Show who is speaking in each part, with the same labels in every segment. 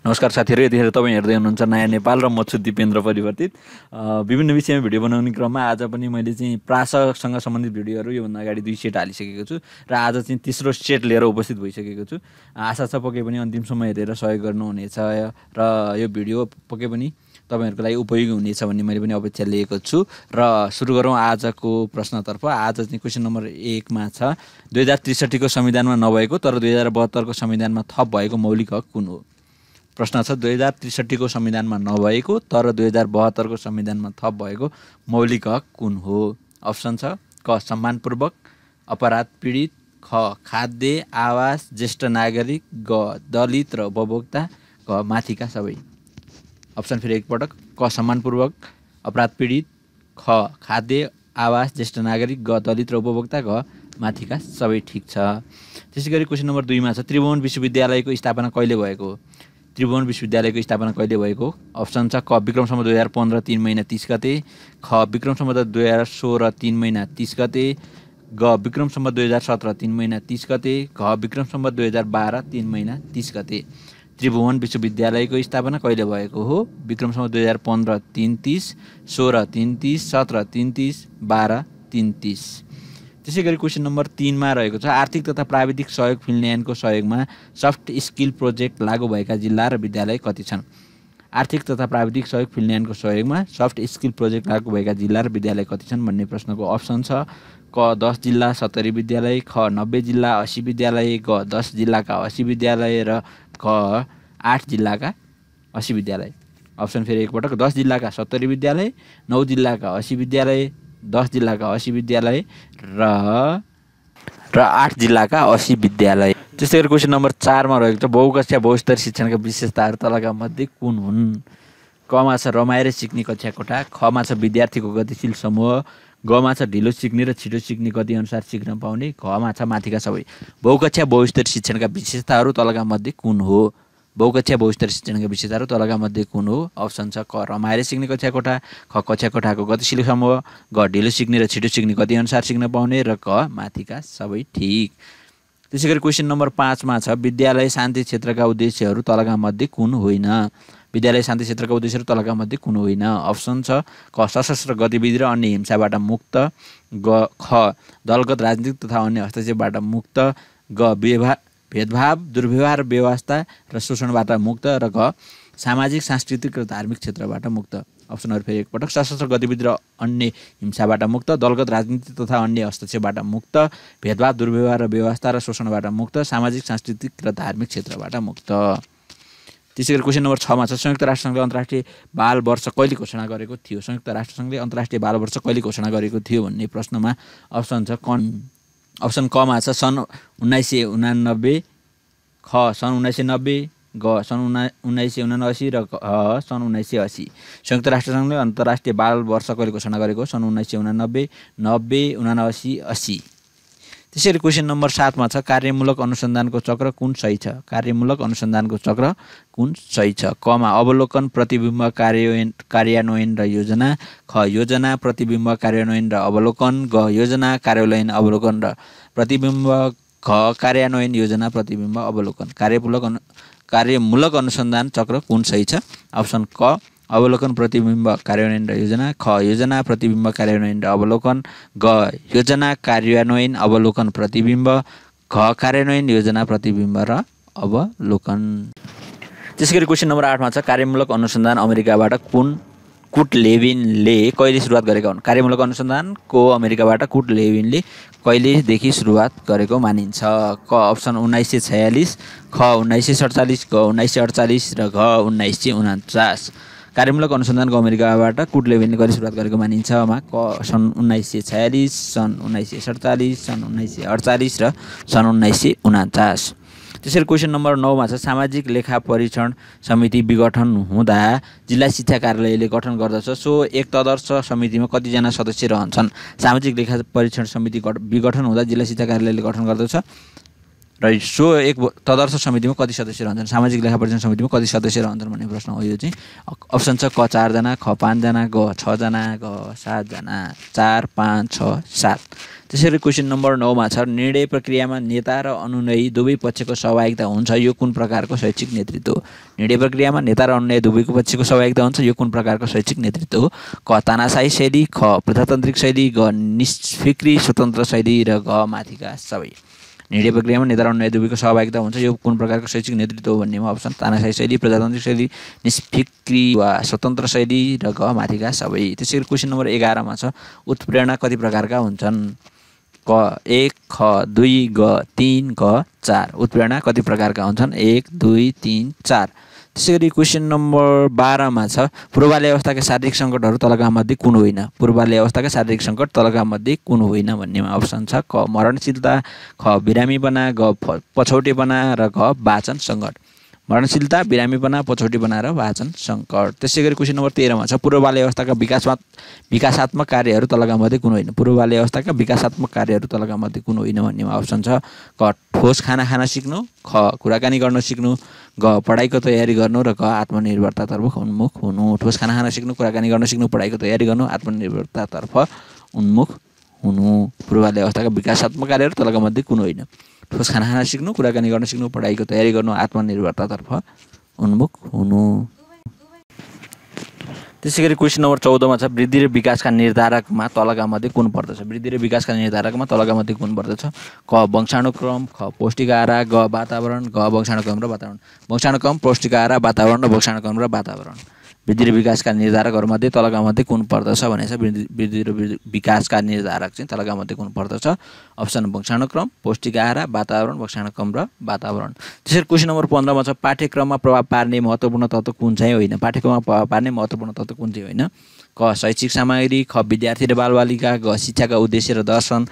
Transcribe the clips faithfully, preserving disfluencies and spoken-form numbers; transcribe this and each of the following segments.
Speaker 1: नमस्कार साथीहरू, यतिखेर तपाईँ हेर्दै हुनुहुन्छ नयाँ नेपाल र म छु दिपेन्द्र परिवर्तित। विभिन्न विषयमा भिडियो बनाउने क्रममा आज पनि मैले चाहिँ प्राससँग सम्बन्धित भिडियोहरू योभन्दा अगाडि दुई सेट हालिसकेको छु र आज चाहिँ तेस्रो सेट लिएर उपस्थित भइसकेको छु। आशा छ पक्कै पनि अन्तिमसम्म हेरेर सहयोग गर्नुहुनेछ र यो भिडियो पक्कै पनि तपाईँहरूको लागि उपयोगी हुनेछ भन्ने मैले पनि अपेक्षा लिएको छु। र सुरु गरौँ आजको प्रश्नतर्फ। आज चाहिँ क्वेसन नम्बर एकमा छ, दुई हजार त्रिसठीको संविधानमा नभएको तर दुई हजार बहत्तरको संविधानमा थप भएको मौलिक हक कुन हो? प्रश्न छ, दुई हजार त्रिसठीको संविधानमा नभएको तर दुई हजार बहत्तरको संविधानमा थप भएको मौलिक हक कुन हो? अप्सन छ क सम्मानपूर्वक, अपराध पीडित, ख खाद्य आवास ज्येष्ठ नागरिक, ग दलित र उपभोक्ता, ग माथिका सबै। अप्सन फेरि एकपटक, क सम्मानपूर्वक, अपराध पीडित, ख खाद्य आवास ज्येष्ठ नागरिक, ग दलित र उपभोक्ता, ग माथिका सबै। ठिक छ। त्यसै गरी क्वेसन नम्बर दुईमा छ, त्रिभुवन विश्वविद्यालयको स्थापना कहिले भएको? त्रिभुवन विश्वविद्यालयको स्थापना कहिले भएको? अप्सन छ क विक्रम सम्वत दुई हजार पन्ध्र तीन महिना तीस गते, ख विक्रम सम्वत दुई हजार सोह्र तीन महिना तीस गते, ग विक्रम सम्वत दुई हजार सत्र तीन महिना तीस गते, घ विक्रम सम्वत दुई हजार बाह्र तीन महिना तीस गते। त्रिभुवन विश्वविद्यालयको स्थापना कहिले भएको हो? विक्रम सम्वत दुई हजार पन्ध्र तीन तिस, सोह्र तीन तिस, सत्र तीन तिस, बाह्र तीन तिस। त्यसै गरी क्वेसन नम्बर तीनमा रहेको छ, आर्थिक तथा प्राविधिक सहयोग फिनल्यान्डको सहयोगमा सफ्ट स्किल प्रोजेक्ट लागू भएका जिल्ला र विद्यालय कति छन्? आर्थिक तथा प्राविधिक सहयोग फिनल्यान्डको सहयोगमा सफ्ट स्किल प्रोजेक्ट लागू भएका जिल्ला र विद्यालय कति छन् भन्ने प्रश्नको अप्सन छ क दस जिल्ला सत्तरी विद्यालय, ख नब्बे जिल्ला अस्सी विद्यालय, ग दस जिल्लाका अस्सी विद्यालय र ख आठ जिल्लाका अस्सी विद्यालय। अप्सन फेरि एकपटक, दस जिल्लाका सत्तरी विद्यालय, नौ जिल्लाका अस्सी विद्यालय, दस जिल्लाका अस्सी विद्यालय र र आठ जिल्लाका अस्सी विद्यालय। त्यस्तै गरी क्वेसन नम्बर चारमा रहेको छ, बहुकक्षा बहुस्तर शिक्षणका विशेषताहरू तलका मध्ये कुन हुन्? कमा छ रमाएर सिक्ने कक्षा कोठा, खमा छ विद्यार्थीको गतिशील समूह, गमा छ ढिलो सिक्ने र छिटो सिक्ने गति अनुसार सिक्न पाउने, घमा छ माथिका सबै। बहुकक्षा बहुस्तर शिक्षणका विशेषताहरू तलका मध्ये कुन हो? बहुकक्षा बहुस्तर शिक्षणका विशेषताहरू तलका मध्ये कुन हो? अप्सन छ क रमाएर सिक्ने कक्षा कोठा, ख कक्षा कोठाको गतिशील समूह, ग ढिलो सिक्ने र छिटो सिक्ने गति अनुसार सिक्न पाउने र क माथिका सबै। ठिक। त्यसै गरी क्वेसन नम्बर पाँचमा छ, विद्यालय शान्ति क्षेत्रका उद्देश्यहरू तलका मध्ये कुन होइन? विद्यालय शान्ति क्षेत्रका उद्देश्यहरू तलका मध्ये कुन होइन? अप्सन छ क सशस्त्र गतिविधि र अन्य हिंसाबाट मुक्त, ग ख दलगत राजनीतिक तथा अन्य हस्तक्षेपबाट मुक्त, ग व्यवहार भेदभाव दुर्व्यवहार व्यवस्था र शोषणबाट मुक्त, र घ सामाजिक सांस्कृतिक र धार्मिक क्षेत्रबाट मुक्त। अप्सनहरू फेरि एकपटक, सशस्त्र गतिविधि र अन्य हिंसाबाट मुक्त, दलगत राजनीति तथा अन्य हस्तक्षेपबाट मुक्त, भेदभाव दुर्व्यवहार र व्यवस्था र शोषणबाट मुक्त, सामाजिक सांस्कृतिक र धार्मिक क्षेत्रबाट मुक्त। त्यसै गरी क्वेसन नम्बर छमा छ, संयुक्त राष्ट्रसङ्घले अन्तर्राष्ट्रिय बाल वर्ष कहिले घोषणा गरेको थियो? संयुक्त राष्ट्रसङ्घले अन्तर्राष्ट्रिय बाल वर्ष कहिले घोषणा गरेको थियो भन्ने प्रश्नमा अप्सन छ कन अप्सन कमा छ सन् उन्नाइस सय उनानब्बे, ख सन् उन्नाइस सय नब्बे, ग सन् उना उन्नाइस सय उनासी र घ सन् उन्नाइस सय असी। संयुक्त राष्ट्रसङ्घले अन्तर्राष्ट्रिय बाल वर्ष कहिले घोषणा गरेको? सन् उन्नाइस सय उनानब्बे, नब्बे, उनासी, असी। त्यसैले क्वेसन नम्बर सातमा छ, कार्यमूलक अनुसन्धानको चक्र कुन सही छ? कार्यमूलक अनुसन्धानको चक्र कुन सही छ? कमा अवलोकन, प्रतिबिम्ब, कार्यान्वयन कार्यान्वयन र योजना, ख योजना, प्रतिबिम्ब, कार्यान्वयन र अवलोकन, ग योजना, कार्यान्वयन, अवलोकन र प्रतिबिम्ब, घ कार्यान्वयन, योजना, प्रतिबिम्ब, अवलोकन। कार्यमूलक अनु कार्यमूलक अनुसन्धान चक्र कुन सही छ? अप्सन क अवलोकन, प्रतिबिम्ब, कार्यान्वयन र योजना, ख योजना, प्रतिबिम्ब, कार्यान्वयन र अवलोकन, ग योजना, कार्यान्वयन, अवलोकन, प्रतिबिम्ब, घ कार्यान्वयन, योजना, प्रतिबिम्ब र अवलोकन। त्यसै गरी क्वेसन नम्बर आठमा छ, कार्यमूलक अनुसन्धान अमेरिकाबाट कुन कुट लेभिनले कहिले सुरुवात गरेका हुन्? कार्यमूलक अनुसन्धानको अमेरिकाबाट कुट लेभिनले कहिलेदेखि सुरुवात गरेको मानिन्छ? क अप्सन उन्नाइस सय छयालिस, ख उन्नाइस सय सडचालिस, ग उन्नाइस सय अडचालिस र घ उन्नाइस सय उनान्चास। कार्यमूलक अनुसन्धानको अमेरिकाबाट कुट लेभिनले कहिले सुरुवात गरेको मानिन्छ? मा क सन् उन्नाइस सय छयालिस, सन् उन्नाइस सय सडचालिस, सन् उन्नाइस सय अडचालिस र सन् उन्नाइस सय उनान्चास। त्यसरी क्वेसन नम्बर नौमा छ, सामाजिक लेखा परीक्षण समिति विघटन हुँदा जिल्ला शिक्षा कार्यालयले गठन गर्दछ, सो एक तदर्थ समितिमा कतिजना सदस्य रहन्छन्? सामाजिक लेखा परीक्षण समिति विघटन हुँदा जिल्ला शिक्षा कार्यालयले गठन गर्दछ र सो एक तदर्थ समितिमा कति सदस्य रहन्छन्? सामाजिक लेखा परीक्षण समितिमा कति सदस्य रहन्छन् भन्ने प्रश्न हो यो चाहिँ। अप्सन छ क चारजना, ख पाँचजना, ग छजना, ग सातजना, चार पाँच छ सात। त्यसैगरी क्वेसन नम्बर नौ मा छ निर्णय प्रक्रियामा नेता र अनुयायी दुवै पक्षको सहभागिता हुन्छ यो कुन प्रकारको शैक्षिक नेतृत्व हो। निर्णय प्रक्रियामा नेता र अनुयायी दुवैको पक्षको सहभागिता हुन्छ यो कुन प्रकारको शैक्षिक नेतृत्व हो। क तानाशाही शैली, ख प्रजातान्त्रिक शैली, ग निष्फिक्री स्वतन्त्र शैली र घ माथिका सबै। निर्णय प्रक्रियामा नेता र अनुयायी दुवैको सहभागिता हुन्छ यो कुन प्रकारको शैक्षिक नेतृत्व हो भन्नेमा अप्सन तानाशाही शैली, प्रजातान्त्रिक शैली, निष्फिक्री वा स्वतन्त्र शैली र घ माथिका सबै। त्यसैगरी क्वेसन नम्बर एघार मा छ उत्प्रेरणा कति प्रकारका हुन्छन्। क एक, ख दुई, ग तीन, ग चार। उत्प्रेरणा कति प्रकारका हुन्छन् एक, दुई, तीन, चार। त्यसैगरी क्वेसन नम्बर बाह्र मा छ पूर्वबाल्य अवस्थाका शारीरिक सङ्कटहरू तलका मध्ये कुन होइन। पूर्वबाल्य अवस्थाका शारीरिक सङ्कट तलका मध्ये कुन होइन भन्नेमा अप्सन छ क मरणशीलता, ख बिरामीपना, ग पछौटेपना र घ वाचन सङ्कट। मरणशीलता, बिरामीपना, पछौटेपना र वाचन सङ्कट। त्यसैगरी क्वेसन नम्बर तेह्र मा छ पूर्वबाल्य अवस्थाका विकासमा विकासात्मक कार्यहरू तलका मध्ये कुन होइन। पूर्वबाल्य अवस्थाका विकासात्मक कार्यहरू तलका मध्ये कुन होइन भन्नेमा अप्सन छ क ठोस खाना खान सिक्नु, ख कुराकानी गर्न सिक्नु, ग पढाइको तयारी गर्नु र घ आत्मनिर्भरतातर्फ उन्मुख हुनु। ठोस खाना खान सिक्नु, कुराकानी गर्न सिक्नु, पढाइको तयारी गर्नु, आत्मनिर्भरतातर्फ उन्मुख हुनु। पूर्वबाल्य अवस्थाका विकासात्मक कार्यहरू तलका मध्ये कुन होइन। ठोस खाना खान सिक्नु, कुराकानी गर्न सिक्नु, पढाइको तयारी गर्नु, आत्मनिर्भरतातर्फ उन्मुख हुनु। त्यसैगरी क्वेसन नम्बर चौध मा छ वृद्धि र विकासका निर्धारकमा तलका मध्ये कुन पर्दछ। वृद्धि र विकासका निर्धारकमा तलका मध्ये कुन पर्दछ। क वंशानुक्रम, ख पौष्टिक आहार, ग वातावरण, घ वंशानुक्रम र वातावरण। वंशानुक्रम, पौष्टिक आहार, वातावरण र वंशानुक्रम र वातावरण। वृद्धि र विकासका निर्धारकहरूमध्ये तलका मध्ये कुन पर्दछ भनेछ। वृद्धि र विकासका निर्धारक चाहिँ तलका मध्ये कुन पर्दछ। अप्सन वंशानुक्रम, पौष्टिक आहार, वातावरण, वंशानुक्रम र वातावरण। त्यसरी क्वेसन नम्बर पन्ध्र मा छ पाठ्यक्रममा प्रभाव पार्ने महत्त्वपूर्ण तत्त्व कुन चाहिँ होइन। पाठ्यक्रममा प्रभाव पार्ने महत्त्वपूर्ण तत्त्व कुन चाहिँ होइन। क शैक्षिक सामग्री, ख विद्यार्थी र बालबालिका, ग शिक्षाका उद्देश्य र दर्शन,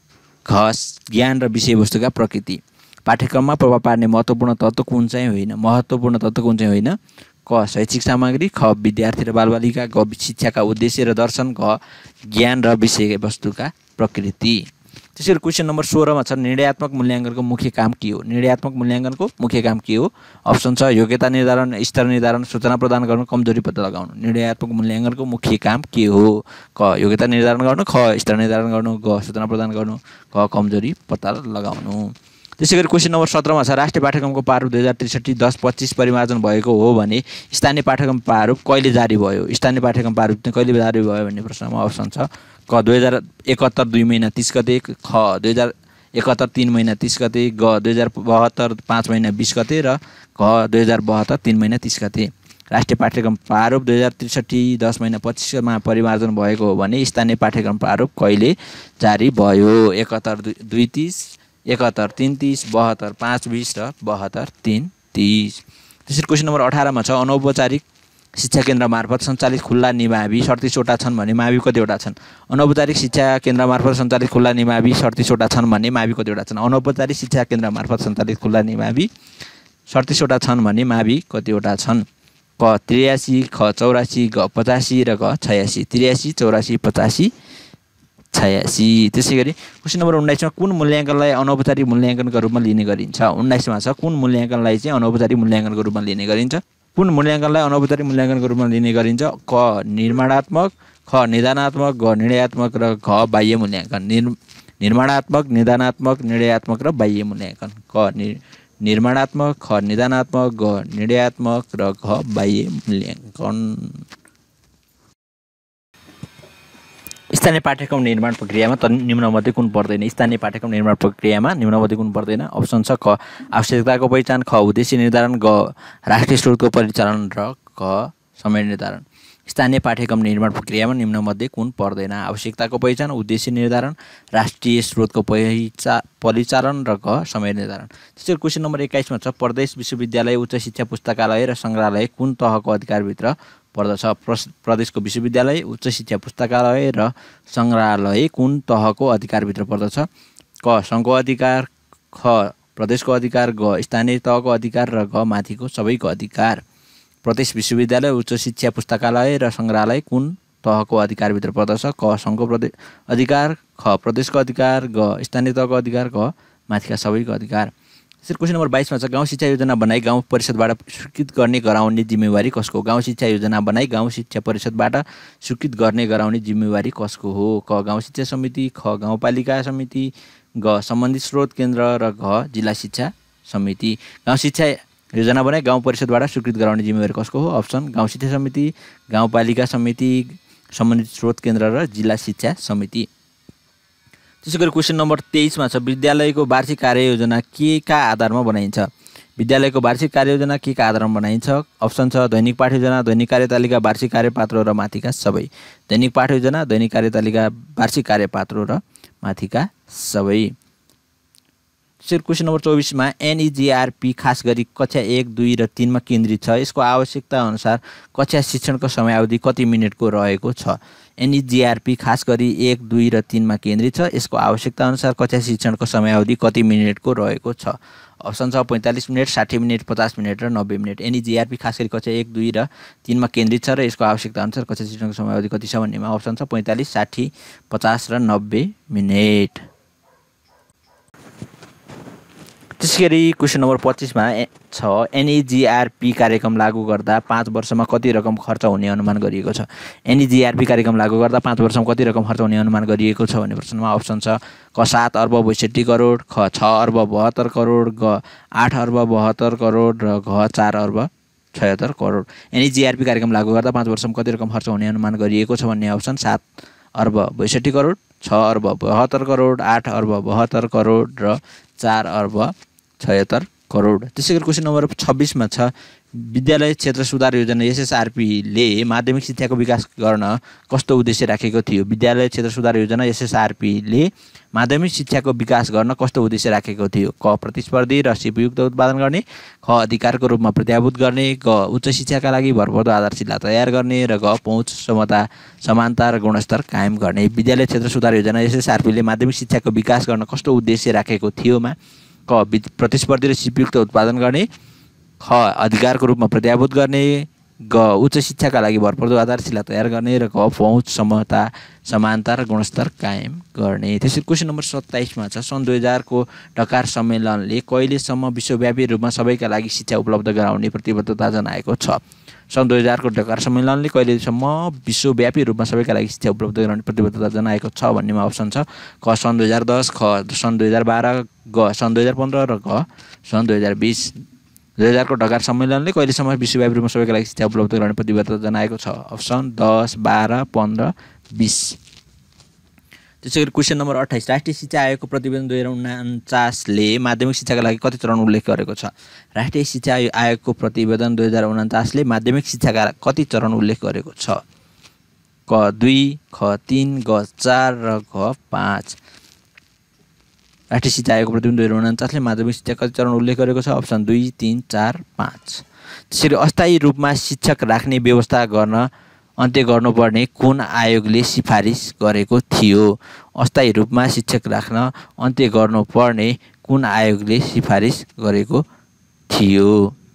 Speaker 1: घ ज्ञान र विषयवस्तुका प्रकृति। पाठ्यक्रममा प्रभाव पार्ने महत्त्वपूर्ण तत्त्व कुन चाहिँ होइन। महत्त्वपूर्ण तत्त्व कुन चाहिँ होइन। क शैक्षिक सामग्री, ख विद्यार्थी र बालबालिका, ग शिक्षाका उद्देश्य र दर्शन, घ ज्ञान र विषयवस्तुका प्रकृति। त्यसरी क्वेसन नम्बर सोह्र मा छ निर्णयात्मक मूल्याङ्कनको मुख्य काम के हो। निर्णयात्मक मूल्याङ्कनको मुख्य काम के हो। अप्सन छ योग्यता निर्धारण, स्तर निर्धारण, सूचना प्रदान गर्नु, कमजोरी पत्ता लगाउनु। निर्णयात्मक मूल्याङ्कनको मुख्य काम के हो। क योग्यता निर्धारण गर्नु, ख स्तर निर्धारण गर्नु, ग सूचना प्रदान गर्नु, घ कमजोरी पत्ता लगाउनु। त्यसैगरी क्वेसन नम्बर सत्र मा छ राष्ट्रिय पाठ्यक्रमको प्रारूप दुई हजार त्रिसठी दस पच्चिस परिमार्जन भएको हो भने स्थानीय पाठ्यक्रम प्रारूप कहिले जारी भयो। स्थानीय पाठ्यक्रम प्रारूप चाहिँ कहिले जारी भयो भन्ने प्रश्नमा अप्सन छ क दुई हजार एकहत्तर दुई महिना तिस गते, ख दुई हजार एकहत्तर तिन महिना तिस गते, ग दुई हजार बहत्तर पाँच महिना बिस गते र घ दुई हजार बहत्तर तिन महिना तिस गते। राष्ट्रिय पाठ्यक्रम प्रारूप दुई हजार त्रिसठी दस महिना पच्चिसमा परिमार्जन भएको हो भने स्थानीय पाठ्यक्रम प्रारूप कहिले जारी भयो। एकहत्तर दुई तिस, एकहत्तर तिन तिस, बहत्तर पाँच बिस र बहत्तर तिन तिस। त्यसरी क्वेसन नम्बर अठार मा छ अनौपचारिक शिक्षा केन्द्र मार्फत सञ्चालित खुल्ला निमावि सडतिसवटा छन् भने मावि कतिवटा छन्। अनौपचारिक शिक्षा केन्द्र मार्फत सञ्चालित खुल्ला निमावि सडतिसवटा छन् भने मावि कतिवटा छन्। अनौपचारिक शिक्षा केन्द्र मार्फत सञ्चालित खुल्ला निमावि सडतिसवटा छन् भने मावि कतिवटा छन्। क त्रियासी, ख चौरासी, ग पचासी र ग छयासी। त्रियासी, चौरासी, पचासी, छयासी। त्यसै गरी क्वेसन नम्बर उन्नाइसमा कुन मूल्याङ्कनलाई अनौपचारिक मूल्याङ्कनका रूपमा लिने गरिन्छ। उन्नाइसमा छ कुन मूल्याङ्कनलाई चाहिँ अनौपचारिक मूल्याङ्कनको रूपमा लिने गरिन्छ। कुन मूल्याङ्कनलाई अनौपचारिक मूल्याङ्कनको रूपमा लिने गरिन्छ। क निर्माणात्मक, ख निदानात्मक, ग निर्णयात्मक र घ बाह्य मूल्याङ्कन। निर् निर्माणात्मक, निदानात्मक, निर्णयात्मक र बाह्य मूल्याङ्कन। क निर्माणात्मक, ख निदानात्मक, ग निर्णयात्मक र घ बाह्य मूल्याङ्कन। स्थानीय पाठ्यक्रम निर्माण प्रक्रियामा त निम्नमध्ये कुन पर्दैन। स्थानीय पाठ्यक्रम निर्माण प्रक्रियामा निम्नमध्ये कुन पर्दैन। अप्सन छ क आवश्यकताको पहिचान, ख उद्देश्य निर्धारण, ग राष्ट्रिय स्रोतको परिचालन र घ समय निर्धारण। स्थानीय पाठ्यक्रम निर्माण प्रक्रियामा निम्नमध्ये कुन पर्दैन। आवश्यकताको पहिचान, उद्देश्य निर्धारण, राष्ट्रिय स्रोतको पहिचा परिचालन र घ समय निर्धारण। त्यसरी क्वेसन नम्बर एक्काइसमा छ प्रदेश विश्वविद्यालय, उच्च शिक्षा पुस्तकालय र सङ्ग्रहालय कुन तहको अधिकारभित्र पर्दछ। प्रदेशको विश्वविद्यालय, उच्च शिक्षा पुस्तकालय र सङ्ग्रहालय कुन तहको अधिकारभित्र पर्दछ। क सङ्घको अधिकार, ख प्रदेशको अधिकार, ग स्थानीय तहको अधिकार र घ माथिको सबैको अधिकार। प्रदेश विश्वविद्यालय, उच्च शिक्षा पुस्तकालय र सङ्ग्रहालय कुन तहको अधिकारभित्र पर्दछ। क सङ्घको प्रदेश अधिकार, ख प्रदेशको अधिकार, ग स्थानीय तहको अधिकार, घ माथिका सबैको अधिकार। त्यसरी क्वेसन नम्बर बाइसमा छ गाउँ शिक्षा योजना बनाई गाउँ परिषदबाट स्वीकृत गर्ने गराउने जिम्मेवारी कसको? गाउँ शिक्षा योजना बनाई गाउँ शिक्षा परिषदबाट स्वीकृत गर्ने गराउने जिम्मेवारी कसको हो? क गाउँ शिक्षा समिति, ख गाउँपालिका समिति, ग सम्बन्धित स्रोत केन्द्र र घ जिल्ला शिक्षा समिति। गाउँ शिक्षा योजना बनाई गाउँ परिषदबाट स्वीकृत गराउने जिम्मेवारी कसको हो? अप्सन गाउँ शिक्षा समिति, गाउँपालिका समिति, सम्बन्धित स्रोत केन्द्र र जिल्ला शिक्षा समिति। त्यसै गरी क्वेसन नम्बर तेइसमा छ विद्यालयको वार्षिक कार्ययोजना के का आधारमा बनाइन्छ? विद्यालयको वार्षिक कार्ययोजना के का आधारमा बनाइन्छ? अप्सन छ दैनिक पाठ्ययोजना, दैनिक कार्यतालिका, वार्षिक कार्यपात्र र माथिका सबै। दैनिक पाठ्ययोजना, दैनिक कार्यतालिका, वार्षिक कार्यपात्र र माथिका सबै। त्यसरी क्वेसन नम्बर चौबिसमा एनइजिआरपी खास गरी कक्षा एक दुई र तिनमा केन्द्रित छ। यसको आवश्यकता अनुसार कक्षा शिक्षणको समयावधि कति मिनटको रहेको छ? एनइजिआरपी खास गरी एक दुई र तिनमा केन्द्रित छ। यसको आवश्यकता अनुसार कक्षा शिक्षणको समयावधि कति मिनटको रहेको छ? अप्सन छ पैँतालिस मिनट, साठी मिनट, पचास मिनट र नब्बे मिनट। एनइजिआरपी खास गरी कक्षा एक दुई र तिनमा केन्द्रित छ र यसको आवश्यकता अनुसार कक्षा शिक्षणको समयावधि कति छ भन्नेमा अप्सन छ पैँतालिस, साठी, पचास र नब्बे मिनट। त्यसै गरी क्वेसन नम्बर पच्चिसमा छ एनइजिआरपी कार्यक्रम लागू गर्दा पाँच वर्षमा कति रकम खर्च हुने अनुमान गरिएको छ? एनइजिआरपी कार्यक्रम लागू गर्दा पाँच वर्षमा कति रकम खर्च हुने अनुमान गरिएको छ भन्ने प्रश्नमा अप्सन छ क सात अर्ब बैसठी करोड, ख छ अर्ब बहत्तर करोड, ग आठ अर्ब बहत्तर करोड र घ चार अर्ब छयत्तर करोड। एनइजिआरपी कार्यक्रम लागू गर्दा पाँच वर्षमा कति रकम खर्च हुने अनुमान गरिएको छ भन्ने अप्सन सात अर्ब बैसठी करोड, छ अर्ब बहत्तर करोड, आठ अर्ब बहत्तर करोड र चार अर्ब छयत्तर करोड। त्यसै गरी क्वेसन नम्बर छब्बिसमा छ विद्यालय क्षेत्र सुधार योजना एसएसआरपीले माध्यमिक शिक्षाको विकास गर्न कस्तो उद्देश्य राखेको थियो? विद्यालय क्षेत्र सुधार योजना एसएसआरपीले माध्यमिक शिक्षाको विकास गर्न कस्तो उद्देश्य राखेको थियो? क प्रतिस्पर्धी र सिपयुक्त उत्पादन गर्ने, ख अधिकारको रूपमा प्रत्याभूत गर्ने, ग उच्च शिक्षाका लागि भरपर्दो आधारशिला तयार गर्ने र ग पहुँच, समता, समानता र गुणस्तर कायम गर्ने। विद्यालय क्षेत्र सुधार योजना एसएसआरपीले माध्यमिक शिक्षाको विकास गर्न कस्तो उद्देश्य राखेको थियोमा क प्रतिस्पर्धी र सिपयुक्त उत्पादन गर्ने, ख अधिकारको रूपमा प्रत्याभूत गर्ने, ग उच्च शिक्षाका लागि भरपर्दो आधारशिला तयार गर्ने र ग पहुँच, समता, समानता र गुणस्तर कायम गर्ने। त्यसरी क्वेसन नम्बर सत्ताइसमा छ सन् दुई हजारको ढकार सम्मेलनले कहिलेसम्म विश्वव्यापी रूपमा सबैका लागि शिक्षा उपलब्ध गराउने प्रतिबद्धता जनाएको छ? सन् दुई हजारको ढकार सम्मेलनले कहिलेसम्म विश्वव्यापी रूपमा सबैका लागि शिक्षा उपलब्ध गराउने प्रतिबद्धता जनाएको छ भन्नेमा अप्सन छ क सन् दुई हजार दस, ख सन् दुई हजार बाह्र, ग सन् दुई हजार पन्ध्र र घ सन् दुई हजार बिस। दुई हजारको ढकार सम्मेलनले कहिलेसम्म विश्वव्यापी रूपमा सबैका लागि शिक्षा उपलब्ध गराउने प्रतिबद्धता जनाएको छ? अप्सन दस, बाह्र, पन्ध्र, बिस। त्यसै गरी क्वेसन नम्बर अट्ठाइस राष्ट्रिय शिक्षा आयोगको प्रतिवेदन दुई हजार उनान्चासले माध्यमिक शिक्षाका लागि कति चरण उल्लेख गरेको छ? राष्ट्रिय शिक्षा आयोगको प्रतिवेदन दुई हजार उनान्चासले माध्यमिक शिक्षाका कति चरण उल्लेख गरेको छ? क दुई, ख तीन, ग चार र घ पाँच। राष्ट्रिय शिक्षा आयोगको प्रतिवेदन दुई हजार उनान्चासले माध्यमिक शिक्षा कति चरण उल्लेख गरेको छ? अप्सन दुई, तीन, चार, पाँच। त्यसरी अस्थायी रूपमा शिक्षक राख्ने व्यवस्था गर्न अन्त्य गर्नुपर्ने कुन आयोगले सिफारिस गरेको थियो? अस्थायी रूपमा शिक्षक राख्न अन्त्य गर्नुपर्ने कुन आयोगले सिफारिस गरेको थियो?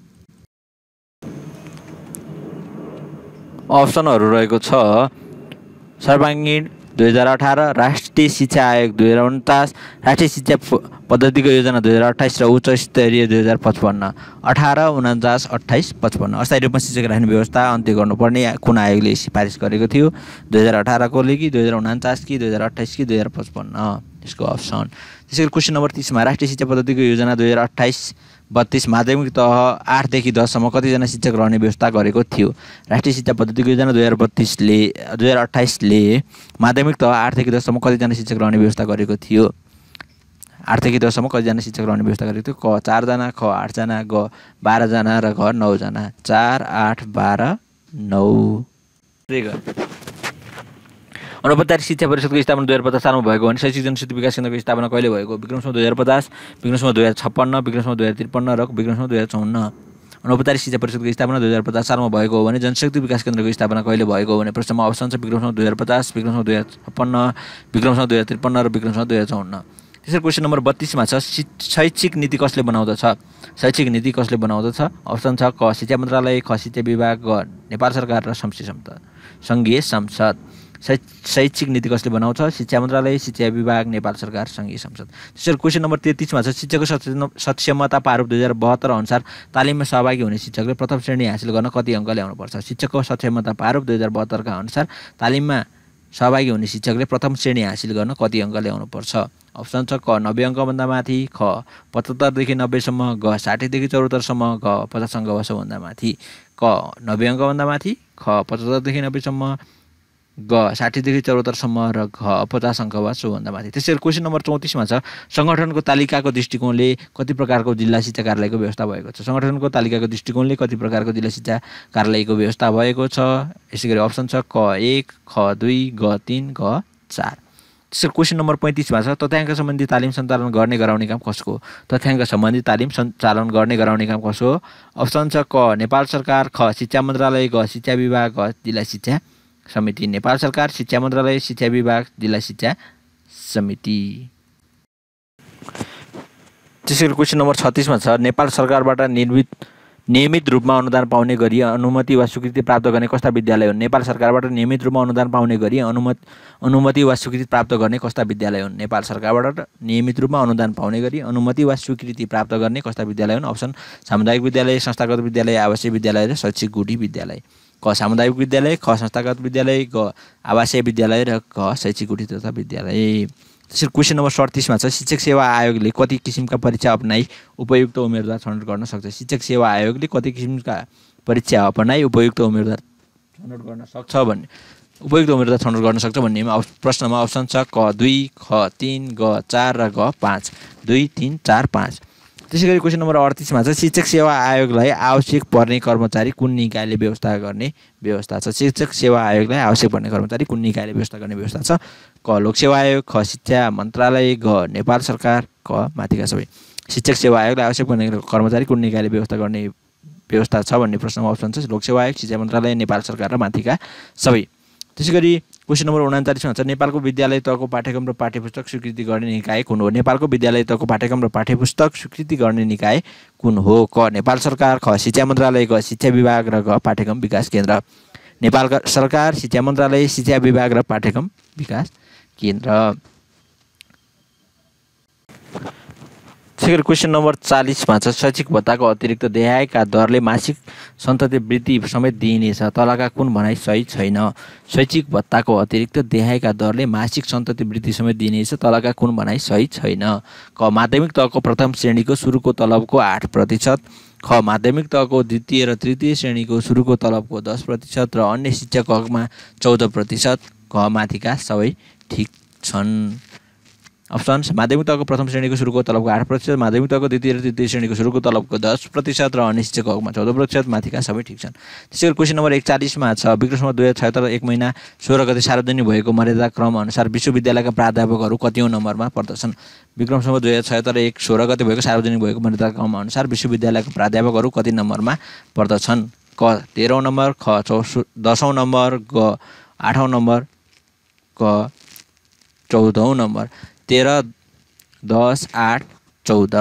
Speaker 1: अप्सनहरू रहेको छ सर्वाङ्गीण दुई हजार अठार, राष्ट्रिय शिक्षा आयोग दुई हजार उन्चास, राष्ट्रिय शिक्षा पद्धतिको योजना दुई हजार अट्ठाइस र उच्च स्तरीय दुई हजार पचपन्न। अठार, उन्चास, अट्ठाइस, पचपन्न। अस्थायी रूपमा शिक्षक राख्ने व्यवस्था अन्त्य गर्नुपर्ने कुन आयोगले सिफारिस गरेको थियो? दुई हजार अठारकोले कि दुई हजार उन्चास कि दुई हजार अट्ठाइस कि दुई हजार पचपन्न? यसको अप्सन। त्यसै गरी क्वेसन नम्बर तिसमा राष्ट्रिय शिक्षा पद्धतिको योजना दुई हजार अट्ठाइस बत्तीस माध्यमिक तह आठदेखि दससम्म कतिजना शिक्षक रहने व्यवस्था गरेको थियो? राष्ट्रिय शिक्षा पद्धतिको योजना दुई हजार बत्तीसले दुई हजार अट्ठाइसले माध्यमिक तह आठदेखि दससम्म कतिजना शिक्षक रहने व्यवस्था गरेको थियो? आठदेखि दससम्म कतिजना शिक्षक रहने व्यवस्था गरेको थियो? क चारजना, ख आठजना, ग बाह्रजना र घ नौजना। चार, आठ, बाह्र, नौ। अनौपचारिक शिक्षा परिषदको स्थापना दुई हजार पचास सालमा भएको भने शैक्षिक जनशक्ति विकास केन्द्रको स्थापना कहिले भएको? विक्रमसम्म दुई हजार पचास, विक्रमसम्म दुई हजार छप्पन्न, विक्रमसम्म दुई हजार त्रिपन्न र विक्रमसम्म दुई हजार चौन्न। अनौपचारिक शिक्षा परिषदको स्थापना दुई हजार पचास सालमा भएको हो भने जनशक्ति विकास केन्द्रको स्थापना कहिले भएको हो भने प्रश्नमा अप्सन छ विक्रमसम्म दुई हजार पचास, विक्रमसम्म दुई हजार छप्पन्न, विक्रमसम्म दुई हजार त्रिपन्न र विक्रमसम्म दुई हजार चौन्न। त्यसरी क्वेसन नम्बर बत्तीसमा छ शैक्षिक नीति कसले बनाउँदछ? शैक्षिक नीति कसले बनाउँदछ? अप्सन छ क शिक्षा मन्त्रालय, ख शिक्षा विभाग, ग नेपाल सरकार र संघीय संसद। शैक्षिक नीति कसले बनाउँछ? शिक्षा मन्त्रालय, शिक्षा विभाग, नेपाल सरकार, सङ्घीय संसद। त्यसरी क्वेसन नम्बर तेत्तिसमा छ शिक्षकको सक्षमता प्रारूप दुई हजार बहत्तर अनुसार तालिममा सहभागी हुने शिक्षकले प्रथम श्रेणी हासिल गर्न कति अङ्क ल्याउनुपर्छ? शिक्षकको सक्षमता प्रारूप दुई हजार बहत्तरका अनुसार तालिममा सहभागी हुने शिक्षकले प्रथम श्रेणी हासिल गर्न कति अङ्क ल्याउनुपर्छ? अप्सन छ क नब्बे अङ्कभन्दा माथि, ख पचहत्तरदेखि नब्बेसम्म, ग साठीदेखि चौहत्तरसम्म, ग पचास अङ्क वर्षभन्दा माथि। क नब्बे अङ्कभन्दा माथि, ख पचहत्तरदेखि नब्बेसम्म, ग साठीदेखि चौहत्तरसम्म र घ पचास अङ्क वा सोभन्दा माथि। त्यसरी क्वेसन नम्बर चौतिसमा छ सङ्गठनको तालिकाको दृष्टिकोणले कति प्रकारको जिल्ला शिक्षा कार्यालयको व्यवस्था भएको छ? सङ्गठनको तालिकाको दृष्टिकोणले कति प्रकारको जिल्ला शिक्षा कार्यालयको व्यवस्था भएको छ? यसै गरी अप्सन छ क एक, ख दुई, ग तिन, ग चार। त्यसरी क्वेसन नम्बर पैँतिसमा छ तथ्याङ्क सम्बन्धी तालिम सञ्चालन गर्ने गराउने काम कसको? तथ्याङ्क सम्बन्धी तालिम सञ्चालन गर्ने गराउने काम कसको? अप्सन छ क नेपाल सरकार, ख शिक्षा मन्त्रालय, ग शिक्षा विभाग, घ जिल्ला शिक्षा समिति। नेपाल सरकार, शिक्षा मन्त्रालय, शिक्षा विभाग, जिल्ला शिक्षा समिति। त्यसैगरी क्वेसन नम्बर छत्तिसमा छ नेपाल सरकारबाट निर्मित नियमित रूपमा अनुदान पाउने गरी अनुमति वा स्वीकृति प्राप्त गर्ने कस्ता विद्यालय हुन्? नेपाल सरकारबाट नियमित रूपमा अनुदान पाउने गरी अनुमति अनुमति वा स्वीकृति प्राप्त गर्ने कस्ता विद्यालय हुन्? नेपाल सरकारबाट नियमित रूपमा अनुदान पाउने गरी अनुमति वा स्वीकृति प्राप्त गर्ने कस्ता विद्यालय हुन्? अप्सन सामुदायिक विद्यालय, संस्थागत विद्यालय, आवासीय विद्यालय र शैक्षिक गुठी विद्यालय। क सामुदायिक विद्यालय, ख संस्थागत विद्यालय, ग आवासीय विद्यालय र ग शैक्षिक गुठी तथा विद्यालय। त्यसरी क्वेसन नम्बर सडतिसमा छ शिक्षक सेवा आयोगले कति किसिमका परीक्षा अपनाई उपयुक्त उम्मेदवार छनौट गर्न सक्छ? शिक्षक सेवा आयोगले कति किसिमका परीक्षा अपनाई उपयुक्त उम्मेदवार छनौट गर्न सक्छ भन्ने उपयुक्त उम्मेदवार छनौट गर्न सक्छ भन्नेमा प्रश्नमा अप्सन छ क दुई, ख तिन, ग चार र ग पाँच। दुई, तिन, चार, पाँच। त्यसै गरी क्वेसन नम्बर अडतिसमा छ शिक्षक सेवा आयोगलाई आवश्यक पर्ने कर्मचारी कुन निकायले व्यवस्था गर्ने व्यवस्था छ? शिक्षक सेवा आयोगलाई आवश्यक पर्ने कर्मचारी कुन निकायले व्यवस्था गर्ने व्यवस्था छ? क लोकसेवा आयोग, ख शिक्षा मन्त्रालय, घ नेपाल सरकार, क माथिका सबै। शिक्षक सेवा आयोगलाई आवश्यक पर्ने कर्मचारी कुन निकायले व्यवस्था गर्ने व्यवस्था छ भन्ने प्रश्नमा अप्सन छ लोकसेवा आयोग, शिक्षा मन्त्रालय, नेपाल सरकार र माथिका सबै। त्यसै गरी क्वेसन नम्बर उनाचालिसमा छ नेपालको विद्यालय तहको पाठ्यक्रम र पाठ्यपुस्तक स्वीकृति गर्ने निकाय कुन हो? नेपालको विद्यालय तहको पाठ्यक्रम र पाठ्यपुस्तक स्वीकृति गर्ने निकाय कुन हो? क नेपाल सरकार, ख शिक्षा मन्त्रालय, ग शिक्षा विभाग र ग पाठ्यक्रम विकास केन्द्र। नेपाल सरकार, शिक्षा मन्त्रालय, शिक्षा विभाग र पाठ्यक्रम विकास केन्द्र। त्यसैगरी क्वेसन नम्बर चालिसमा छ शैक्षिक भत्ताको अतिरिक्त देहायका दरले मासिक सन्तति वृत्ति समेत दिइनेछ तलका कुन भनाइ सही छैन? शैक्षिक भत्ताको अतिरिक्त देहायका दरले मासिक सन्तति वृत्ति समेत दिइनेछ तलका कुन भनाइ सही छैन? क माध्यमिक तहको प्रथम श्रेणीको सुरुको तलबको आठ प्रतिशत, ख माध्यमिक तहको द्वितीय र तृतीय श्रेणीको सुरुको तलबको दस प्रतिशत र अन्य शिक्षक हकमा चौध प्रतिशत, घ माथिका सबै ठिक छन्। अप्सन माध्यमिक तहको प्रथम श्रेणीको सुरुको तलबको आठ प्रतिशत, माध्यमिक तहको द्वितीय र तृतीय श्रेणीको सुरुको तलबको दस प्रतिशत र अन्य शिक्षक हकमा चौध प्रतिशत, माथिका सबै ठिक छन्। त्यसै गरी क्वेसन नम्बर एकचालिसमा छ विक्रमसम्म दुई हजार छयत्तर एक महिना सोह्र गते सार्वजनिक भएको मर्यादा क्रम अनुसार विश्वविद्यालयका प्राध्यापकहरू कतिौँ नम्बरमा पर्दछन्? विक्रमसम्म दुई हजार छयत्तर एक सोह्र गते भएको सार्वजनिक भएको मर्यादा क्रम अनुसार विश्वविद्यालयका प्राध्यापकहरू कति नम्बरमा पर्दछन्? क तेह्रौँ नम्बर, ख चौ दसौँ नम्बर, ग आठौँ नम्बर, क चौधौँ नम्बर। तेह्र, दस, आठ, चौध।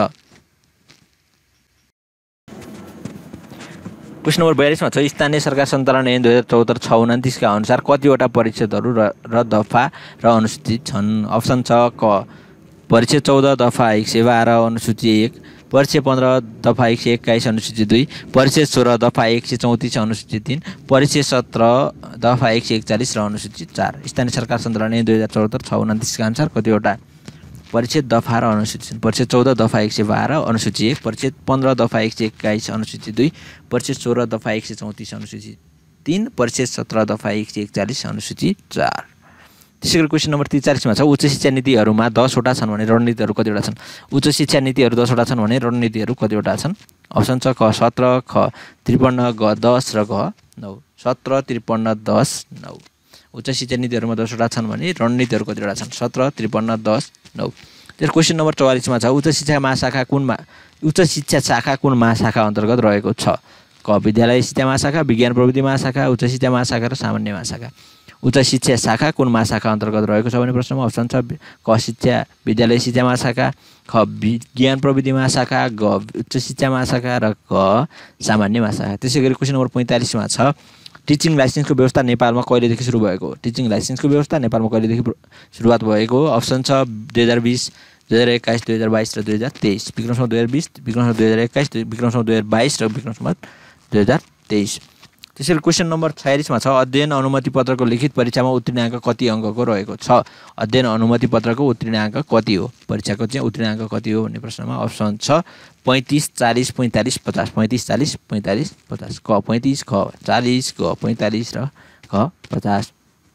Speaker 1: क्वेसन नम्बर बयालिसमा छ स्थानीय सरकार सञ्चालन ऐन दुई हजार चौहत्तर छ उन्तिसका अनुसार कतिवटा परिषदहरू र, र दफा र अनुसूचित छन्? अप्सन छ क परिषद चौध दफा एक सय बाह्र अनुसूची एक, परिषद पन्ध्र दफा एक सय एक्काइस अनुसूची दुई, परिषद सोह्र दफा एक सय चौतिस अनुसूची तिन, परिषद सत्र दफा एक सय एकचालिस र अनुसूची चार। स्थानीय सरकार सञ्चालन ऐन दुई हजार चौहत्तर छ उन्तिसका अनुसार कतिवटा परिषद दफा र अनुसूची? परिषद चौध दफा एक सय बाह्र अनुसूची एक, परिषद पन्ध्र दफा एक सय एक्काइस अनुसूची दुई, परिषद सोह्र दफा एक सय चौतिस अनुसूची तीन, परिषद सत्र दफा एक सय एकचालिस अनुसूची चार। त्यसै गरी क्वेसन नम्बर त्रिचालिसमा छ उच्च शिक्षा नीतिहरूमा दसवटा छन् भने रणनीतिहरू कतिवटा छन्? उच्च शिक्षा नीतिहरू दसवटा छन् भने रणनीतिहरू कतिवटा छन्? अप्सन छ क सत्र, ख त्रिपन्न, ग दस र घ नौ। सत्र, त्रिपन्न, दस, नौ। उच्च शिक्षा नीतिहरूमा दसवटा छन् भने रणनीतिहरू कतिवटा छन्? सत्र, त्रिपन्न, दस, नौ। त्यसको क्वेसन नम्बर चौवालिसमा छ उच्च शिक्षा महाशाखा कुन मा उच्च शिक्षा शाखा कुन महाशाखा अन्तर्गत रहेको छ? क विद्यालय शिक्षा महाशाखा, विज्ञान प्रविधि महाशाखा, उच्च शिक्षा महाशाखा र सामान्य महाशाखा। उच्च शिक्षा शाखा कुन महाशाखा अन्तर्गत रहेको छ भन्ने प्रश्नमा अप्सन छ क शिक्षा विद्यालय शिक्षा महाशाखा, ख विज्ञान प्रविधि महाशाखा, ग उच्च शिक्षा महाशाखा र ग सामान्य महाशाखा। त्यसै गरी क्वेसन नम्बर पैँतालिसमा छ टिचिङ लाइसेन्सको व्यवस्था नेपालमा कहिलेदेखि सुरु भएको हो? टिचिङ लाइसेन्सको व्यवस्था नेपालमा कहिलेदेखि सुरुवात भएको हो? अप्सन छ दुई हजार बिस, दुई हजार एक्काइस, दुई हजार बाइस र दुई हजार तेइस। विक्रमसम्म दुई हजार बिस, विक्रमसम्म दुई हजार एक्काइस, विक्रमसम्म दुई हजार बाइस र विक्रमसम्म दुई हजार तेइस। त्यसैले क्वेसन नम्बर छयालिसमा छ अध्ययन अनुमति पत्रको लिखित परीक्षामा उत्तीर्ण अङ्क कति अङ्कको रहेको छ? अध्ययन अनुमति पत्रको उत्तीर्ण अङ्क कति हो? परीक्षाको चाहिँ उत्तीर्ण अङ्क कति हो भन्ने प्रश्नमा अप्सन छ पैँतिस, चालिस, पैँतालिस, पचास। पैँतिस, चालिस, पैँतालिस, पचास। क पैँतिस, ख चालिस, ग पैँतालिस र ख पचास।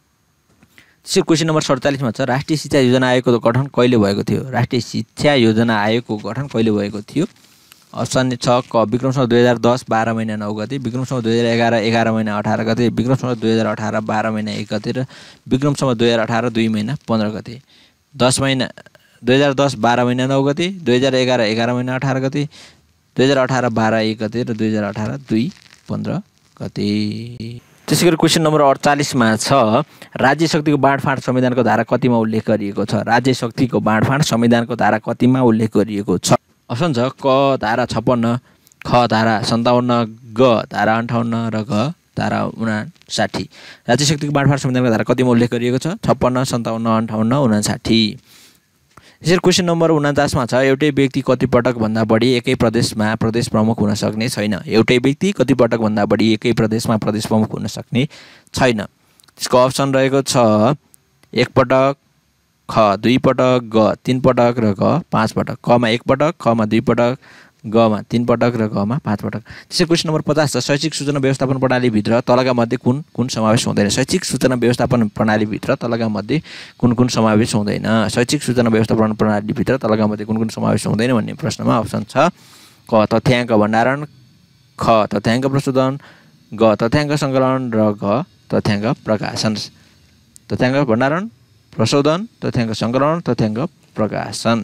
Speaker 1: त्यसै क्वेसन नम्बर सडचालिसमा छ राष्ट्रिय शिक्षा योजना आयोगको गठन कहिले भएको थियो? राष्ट्रिय शिक्षा योजना आयोगको गठन कहिले भएको थियो? अप्सन छ क विक्रमसम्म दुई हजार दस बाह्र महिना नौ गते, विक्रमसम्म दुई हजार एघार एघार महिना अठार गते, विक्रमसम्म दुई हजार अठार बाह्र महिना एक गते र विक्रमसम्म दुई हजार अठार दुई महिना पन्ध्र गते। दस महिना दुई हजार दस बाह्र महिना नौ गते, दुई हजार एघार एघार महिना अठार गते, दुई हजार अठार बाह्र एक गते र दुई हजार अठार दुई पन्ध्र गते। त्यसै गरी क्वेसन नम्बर अडचालिसमा छ राज्य शक्तिको बाँडफाँड संविधानको धारा कतिमा उल्लेख गरिएको छ? राज्य शक्तिको बाँडफाँड संविधानको धारा कतिमा उल्लेख गरिएको छ? अप्सन छ क धारा छप्पन्न, ख धारा सन्ताउन्न, ग धारा अन्ठाउन्न र घ धारा उनासाठी। राज्य शक्तिको बाँडफाँड संविधानको धारा कतिमा उल्लेख गरिएको छ? छप्पन्न, सन्ताउन्न, अन्ठाउन्न, उनासाठी। यसरी क्वेसन नम्बर उनाचासमा छ एउटै व्यक्ति कतिपटक भन्दा बढी एकै प्रदेशमा प्रदेश प्रमुख हुन सक्ने छैन? एउटै व्यक्ति कतिपटक भन्दा बढी एकै प्रदेशमा प्रदेश प्रमुख हुन सक्ने छैन? त्यसको अप्सन रहेको छ एक पटक, ख दुई पटक, ग तीन पटक र घ पाँच पटक। कमा एक पटक, खमा दुई पटक, गमा तीन पटक र घमा पाँच पटक। त्यसै क्वेसन नम्बर पचास छ शैक्षिक सूचना व्यवस्थापन प्रणालीभित्र तलका मध्ये कुन कुन समावेश हुँदैन? शैक्षिक सूचना व्यवस्थापन प्रणालीभित्र तलका मध्ये कुन कुन समावेश हुँदैन? शैक्षिक सूचना व्यवस्थापन प्रणालीभित्र तलका मध्ये कुन कुन समावेश हुँदैन भन्ने प्रश्नमा अप्सन छ क तथ्याङ्क भण्डारण, ख तथ्याङ्क प्रशोधन, ग तथ्याङ्क सङ्कलन र घ तथ्याङ्क प्रकाशन। तथ्याङ्क भण्डारण, प्रशोधन, तथ्याङ्क सङ्कलन, तथ्याङ्क प्रकाशन।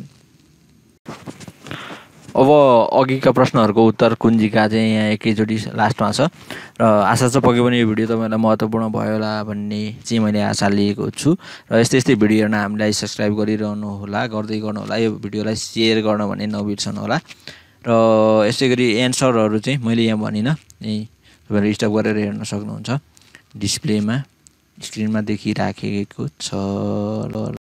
Speaker 1: अब अघिका प्रश्नहरूको उत्तर कुञ्जिका चाहिँ यहाँ एकैचोटि लास्टमा छ र आशा छ पक्कै पनि यो भिडियो तपाईँलाई महत्त्वपूर्ण भयो होला भन्ने चाहिँ मैले आशा लिएको छु र यस्तै यस्तै भिडियो हेर्न हामीलाई सब्सक्राइब गरिरहनु होला, गर्दै गर्नु होला, यो भिडियोलाई सेयर गर्न भने नबिर्सनु होला र यसै गरी एन्सरहरू चाहिँ मैले यहाँ भनिनँ, यहीँ तपाईँले स्टप गरेर हेर्न सक्नुहुन्छ, डिस्प्लेमा स्क्रिनमा देखिराखेको छ।